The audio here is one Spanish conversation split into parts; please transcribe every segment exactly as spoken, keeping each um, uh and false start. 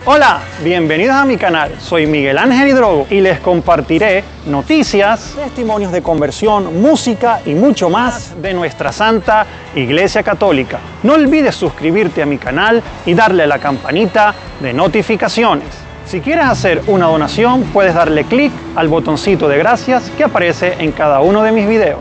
Hola, bienvenidos a mi canal, soy Miguel Ángel Hidrogo y les compartiré noticias, testimonios de conversión, música y mucho más de nuestra Santa Iglesia Católica. No olvides suscribirte a mi canal y darle a la campanita de notificaciones. Si quieres hacer una donación, puedes darle clic al botoncito de gracias que aparece en cada uno de mis videos.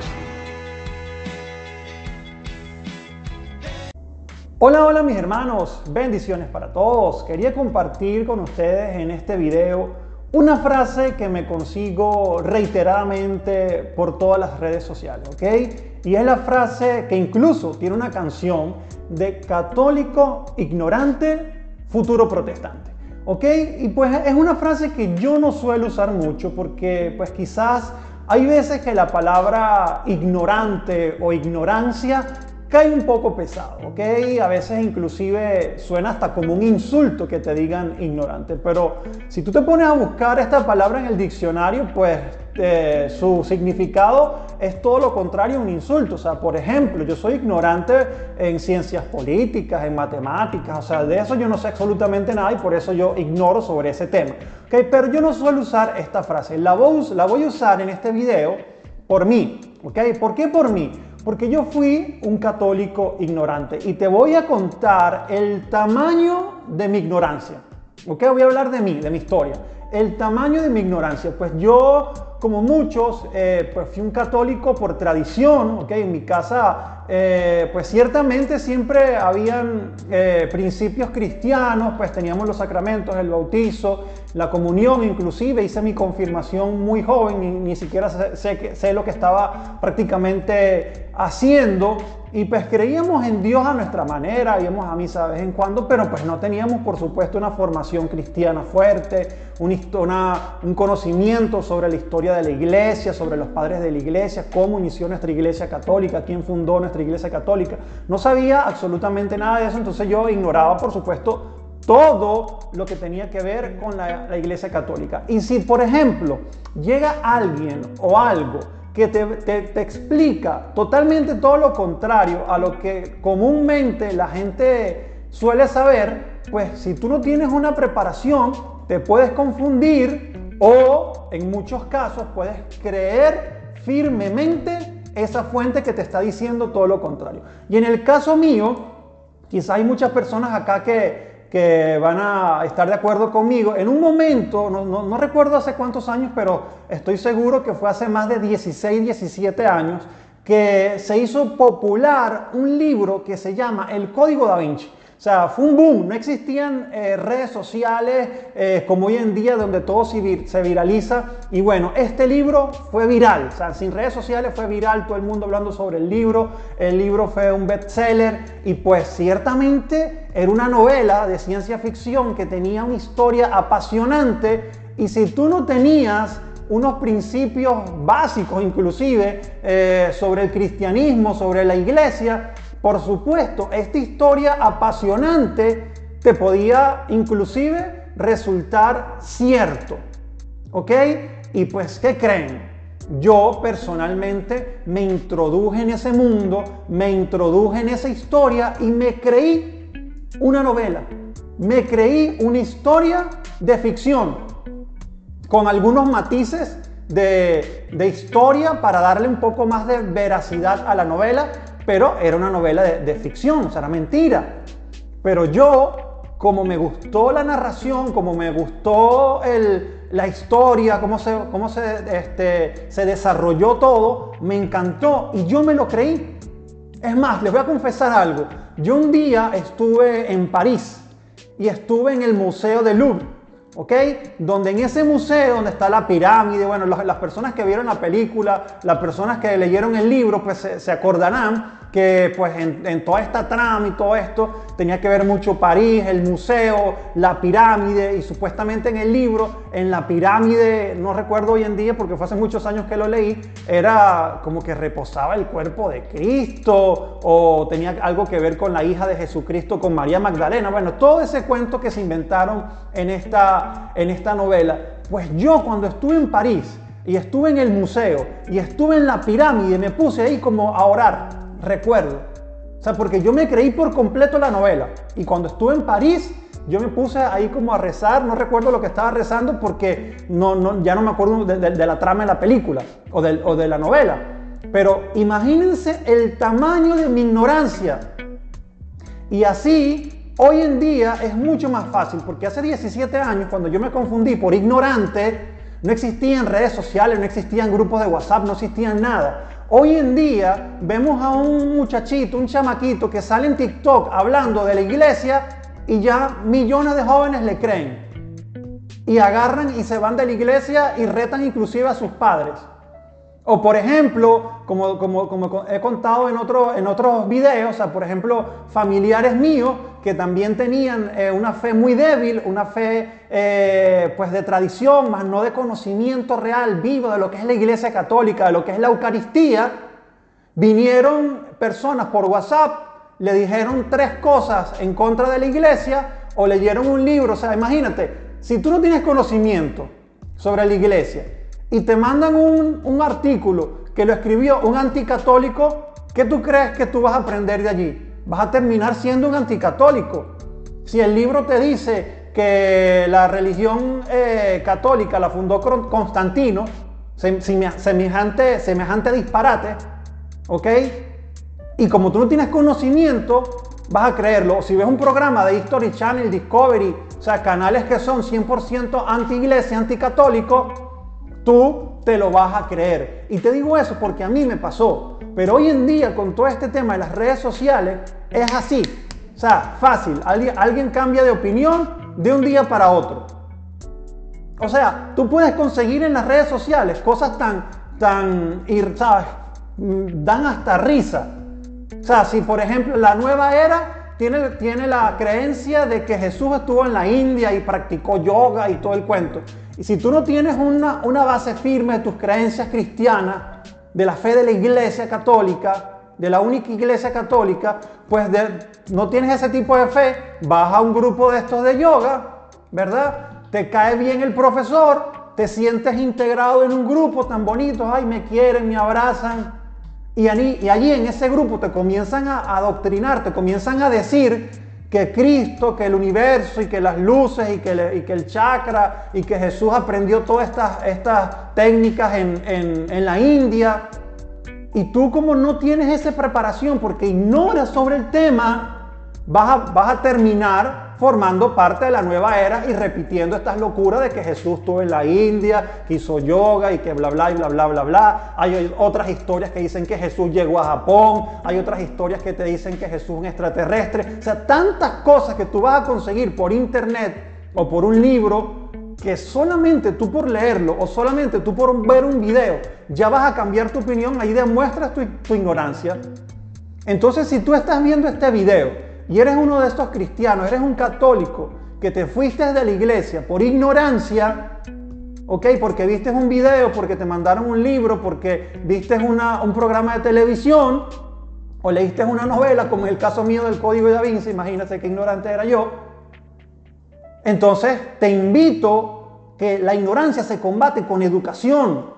Hola, hola mis hermanos, bendiciones para todos. Quería compartir con ustedes en este video una frase que me consigo reiteradamente por todas las redes sociales, ¿ok? Y es la frase que incluso tiene una canción de católico ignorante, futuro protestante, ¿ok? Y pues es una frase que yo no suelo usar mucho porque pues quizás hay veces que la palabra ignorante o ignorancia cae un poco pesado, ¿ok? A veces inclusive suena hasta como un insulto que te digan ignorante, pero si tú te pones a buscar esta palabra en el diccionario, pues eh, su significado es todo lo contrario a un insulto. O sea, por ejemplo, yo soy ignorante en ciencias políticas, en matemáticas, o sea, de eso yo no sé absolutamente nada y por eso yo ignoro sobre ese tema, ¿ok? Pero yo no suelo usar esta frase, la voy, la voy a usar en este video por mí, ¿ok? ¿Por qué por mí? Porque yo fui un católico ignorante y te voy a contar el tamaño de mi ignorancia. ¿Ok? Voy a hablar de mí, de mi historia. El tamaño de mi ignorancia. Pues yo, como muchos, eh, pues fui un católico por tradición. ¿Ok? En mi casa, eh, pues ciertamente siempre habían eh, principios cristianos. Pues teníamos los sacramentos, el bautizo, la comunión, inclusive hice mi confirmación muy joven, ni, ni siquiera sé, sé, sé lo que estaba prácticamente haciendo, y pues creíamos en Dios a nuestra manera, íbamos a misa de vez en cuando, pero pues no teníamos por supuesto una formación cristiana fuerte, un, una, un conocimiento sobre la historia de la iglesia, sobre los padres de la iglesia, cómo inició nuestra iglesia católica, quién fundó nuestra iglesia católica. No sabía absolutamente nada de eso, entonces yo ignoraba por supuesto todo lo que tenía que ver con la, la iglesia católica. Y si por ejemplo llega alguien o algo que te, te, te explica totalmente todo lo contrario a lo que comúnmente la gente suele saber, pues si tú no tienes una preparación te puedes confundir o en muchos casos puedes creer firmemente esa fuente que te está diciendo todo lo contrario. Y en el caso mío, quizá hay muchas personas acá que que van a estar de acuerdo conmigo. En un momento, no, no, no recuerdo hace cuántos años, pero estoy seguro que fue hace más de dieciséis, diecisiete años, que se hizo popular un libro que se llama El Código Da Vinci. O sea, fue un boom, no existían eh, redes sociales eh, como hoy en día donde todo se, vir se viraliza. Y bueno, este libro fue viral, o sea, sin redes sociales fue viral, todo el mundo hablando sobre el libro. El libro fue un bestseller y pues ciertamente era una novela de ciencia ficción que tenía una historia apasionante y si tú no tenías unos principios básicos inclusive eh, sobre el cristianismo, sobre la iglesia, por supuesto, esta historia apasionante te podía inclusive resultar cierto, ¿ok? Y pues, ¿qué creen? Yo personalmente me introduje en ese mundo, me introduje en esa historia y me creí una novela, me creí una historia de ficción, con algunos matices de, de historia para darle un poco más de veracidad a la novela, pero era una novela de, de ficción, o sea, era mentira. Pero yo, como me gustó la narración, como me gustó el, la historia, cómo, se, cómo se, este, se desarrolló todo, me encantó y yo me lo creí. Es más, les voy a confesar algo. Yo un día estuve en París y estuve en el Museo del Louvre, ¿ok? Donde en ese museo donde está la pirámide, bueno, las, las personas que vieron la película, las personas que leyeron el libro, pues se, se acordarán que pues en, en toda esta trama y todo esto tenía que ver mucho París, el museo, la pirámide y supuestamente en el libro, en la pirámide, no recuerdo hoy en día porque fue hace muchos años que lo leí, era como que reposaba el cuerpo de Cristo o tenía algo que ver con la hija de Jesucristo, con María Magdalena, bueno, todo ese cuento que se inventaron en esta, en esta novela. Pues yo cuando estuve en París y estuve en el museo y estuve en la pirámide, me puse ahí como a orar. Recuerdo, o sea, porque yo me creí por completo la novela y cuando estuve en París yo me puse ahí como a rezar, no recuerdo lo que estaba rezando porque no, no, ya no me acuerdo de, de, de la trama de la película o de, o de la novela. Pero imagínense el tamaño de mi ignorancia. Y así, hoy en día es mucho más fácil, porque hace diecisiete años, cuando yo me confundí por ignorante, no existían redes sociales, no existían grupos de WhatsApp, no existían nada. Hoy en día vemos a un muchachito, un chamaquito que sale en TikTok hablando de la iglesia y ya millones de jóvenes le creen. Y agarran y se van de la iglesia y retan inclusive a sus padres. O por ejemplo, como, como, como he contado en, otro, en otros videos, o sea, por ejemplo, familiares míos que también tenían eh, una fe muy débil, una fe eh, pues de tradición, más no de conocimiento real, vivo de lo que es la Iglesia Católica, de lo que es la Eucaristía, vinieron personas por WhatsApp, le dijeron tres cosas en contra de la iglesia o leyeron un libro. O sea, imagínate, si tú no tienes conocimiento sobre la iglesia y te mandan un, un artículo que lo escribió un anticatólico, ¿qué tú crees que tú vas a aprender de allí? Vas a terminar siendo un anticatólico. Si el libro te dice que la religión eh, católica la fundó Constantino, semejante, semejante disparate, ¿ok? Y como tú no tienes conocimiento, vas a creerlo. O si ves un programa de History Channel, Discovery, o sea, canales que son cien por ciento anti-iglesia, anticatólico, tú te lo vas a creer. Y te digo eso porque a mí me pasó. Pero hoy en día, con todo este tema de las redes sociales, es así. O sea, fácil. Alguien, alguien cambia de opinión de un día para otro. O sea, tú puedes conseguir en las redes sociales cosas tan, tan, ¿sabes? Dan hasta risa. O sea, si por ejemplo la nueva era tiene, tiene la creencia de que Jesús estuvo en la India y practicó yoga y todo el cuento. Y si tú no tienes una, una base firme de tus creencias cristianas, de la fe de la iglesia católica, de la única iglesia católica, pues de, no tienes ese tipo de fe, vas a un grupo de estos de yoga, ¿verdad? Te cae bien el profesor, te sientes integrado en un grupo tan bonito, ay, me quieren, me abrazan. Y allí, y allí en ese grupo te comienzan a, a adoctrinar, te comienzan a decir que Cristo, que el universo y que las luces y que, le, y que el chakra y que Jesús aprendió todas estas, estas técnicas en, en, en la India. Y tú, como no tienes esa preparación porque ignoras sobre el tema, vas a, vas a terminar formando parte de la nueva era y repitiendo estas locuras de que Jesús estuvo en la India, que hizo yoga y que bla bla y bla bla bla bla. Hay otras historias que dicen que Jesús llegó a Japón, hay otras historias que te dicen que Jesús es un extraterrestre. O sea, tantas cosas que tú vas a conseguir por internet o por un libro que solamente tú por leerlo o solamente tú por ver un video ya vas a cambiar tu opinión, ahí demuestras tu, tu ignorancia. Entonces, si tú estás viendo este video y eres uno de estos cristianos, eres un católico que te fuiste de la iglesia por ignorancia, ¿ok? Porque viste un video, porque te mandaron un libro, porque viste una, un programa de televisión o leíste una novela, como en el caso mío del Código Da Vinci, imagínate qué ignorante era yo. Entonces te invito que la ignorancia se combate con educación.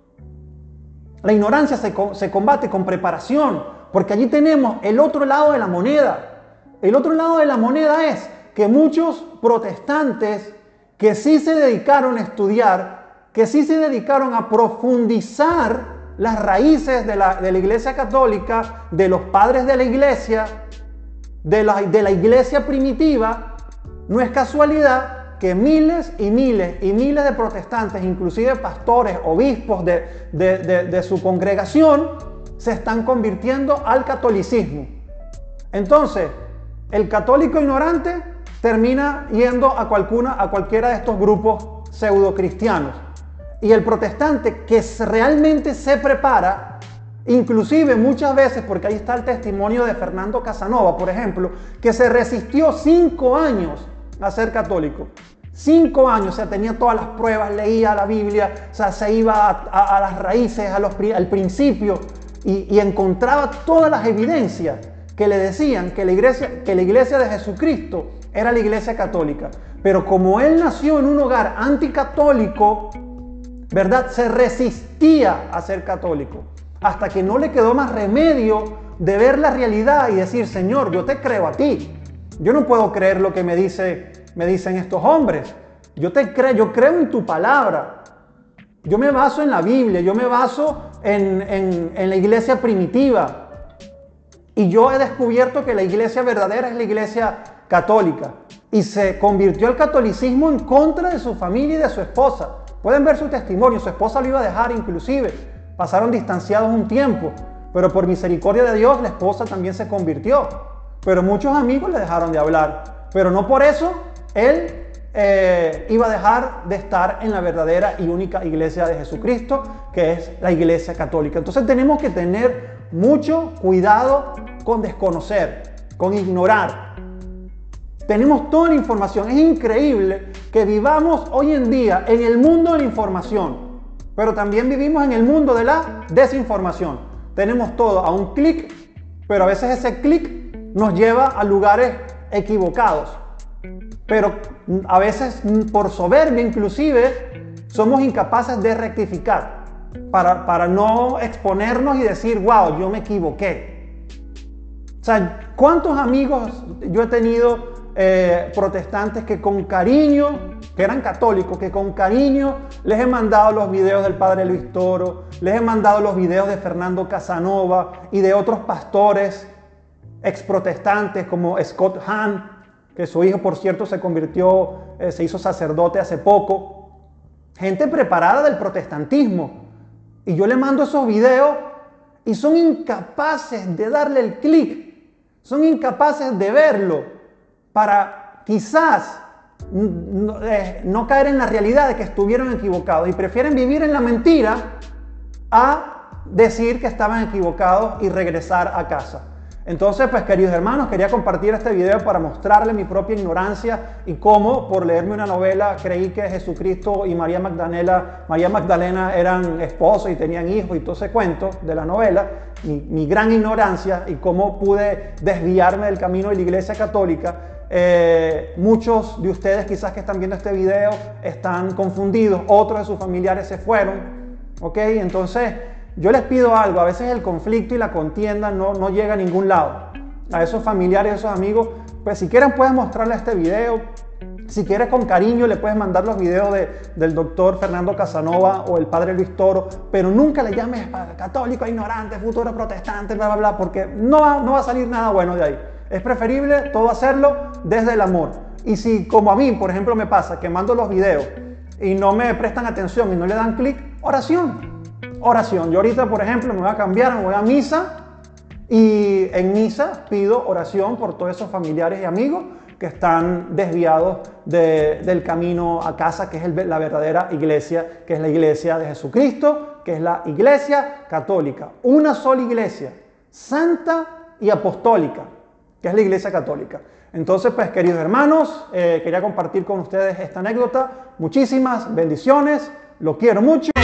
La ignorancia se, se combate con preparación, porque allí tenemos el otro lado de la moneda. El otro lado de la moneda es que muchos protestantes que sí se dedicaron a estudiar, que sí se dedicaron a profundizar las raíces de la, de la iglesia católica, de los padres de la iglesia, de la, de la iglesia primitiva, no es casualidad que miles y miles y miles de protestantes, inclusive pastores, obispos de, de, de, de su congregación, se están convirtiendo al catolicismo. Entonces, el católico ignorante termina yendo a, cualcuna, a cualquiera de estos grupos pseudo cristianos. Y el protestante que realmente se prepara, inclusive muchas veces, porque ahí está el testimonio de Fernando Casanova, por ejemplo, que se resistió cinco años a ser católico. Cinco años, o sea, tenía todas las pruebas, leía la Biblia, o sea, se iba a, a, a las raíces, a los, al principio, y, y encontraba todas las evidencias que le decían que la, iglesia, que la iglesia de Jesucristo era la iglesia católica. Pero como él nació en un hogar anticatólico, ¿verdad? Se resistía a ser católico. Hasta que no le quedó más remedio de ver la realidad y decir, Señor, yo te creo a ti. Yo no puedo creer lo que me dice me dicen estos hombres, yo, te creo, yo creo en tu palabra, yo me baso en la Biblia, yo me baso en, en, en la iglesia primitiva. Y yo he descubierto que la iglesia verdadera es la iglesia católica. Y se convirtió el catolicismo en contra de su familia y de su esposa. Pueden ver su testimonio, su esposa lo iba a dejar inclusive. Pasaron distanciados un tiempo, pero por misericordia de Dios la esposa también se convirtió. Pero muchos amigos le dejaron de hablar. Pero no por eso él eh, iba a dejar de estar en la verdadera y única iglesia de Jesucristo, que es la iglesia católica. Entonces tenemos que tener mucho cuidado con desconocer, con ignorar. Tenemos toda la información. Es increíble que vivamos hoy en día en el mundo de la información, pero también vivimos en el mundo de la desinformación. Tenemos todo a un clic, pero a veces ese clic nos lleva a lugares equivocados. Pero a veces por soberbia inclusive somos incapaces de rectificar para, para no exponernos y decir, wow, yo me equivoqué. O sea, ¿cuántos amigos yo he tenido eh, protestantes que con cariño, que eran católicos, que con cariño les he mandado los videos del padre Luis Toro, les he mandado los videos de Fernando Casanova y de otros pastores ex protestantes como Scott Hahn, que su hijo, por cierto, se convirtió, eh, se hizo sacerdote hace poco. Gente preparada del protestantismo. Y yo le mando esos videos y son incapaces de darle el clic. Son incapaces de verlo para quizás no, eh, no caer en la realidad de que estuvieron equivocados. Y prefieren vivir en la mentira a decir que estaban equivocados y regresar a casa. Entonces, pues queridos hermanos, quería compartir este video para mostrarles mi propia ignorancia y cómo por leerme una novela creí que Jesucristo y María Magdalena, María Magdalena eran esposos y tenían hijos y todo ese cuento de la novela, mi, mi gran ignorancia y cómo pude desviarme del camino de la iglesia católica. Eh, muchos de ustedes quizás que están viendo este video están confundidos, otros de sus familiares se fueron, ¿ok? Entonces, yo les pido algo, a veces el conflicto y la contienda no, no llega a ningún lado. A esos familiares, a esos amigos, pues si quieren puedes mostrarle este video. Si quieres con cariño le puedes mandar los videos de, del doctor Fernando Casanova o el padre Luis Toro, pero nunca le llames católico, ignorante, futuro protestante, bla, bla, bla, porque no va, no va a salir nada bueno de ahí. Es preferible todo hacerlo desde el amor. Y si como a mí, por ejemplo, me pasa que mando los videos y no me prestan atención y no le dan clic, oración. Oración. Yo ahorita, por ejemplo, me voy a cambiar, me voy a misa y en misa pido oración por todos esos familiares y amigos que están desviados de, del camino a casa, que es el, la verdadera iglesia, que es la iglesia de Jesucristo, que es la iglesia católica. Una sola iglesia, santa y apostólica, que es la iglesia católica. Entonces, pues, queridos hermanos, eh, quería compartir con ustedes esta anécdota. Muchísimas bendiciones, lo quiero mucho.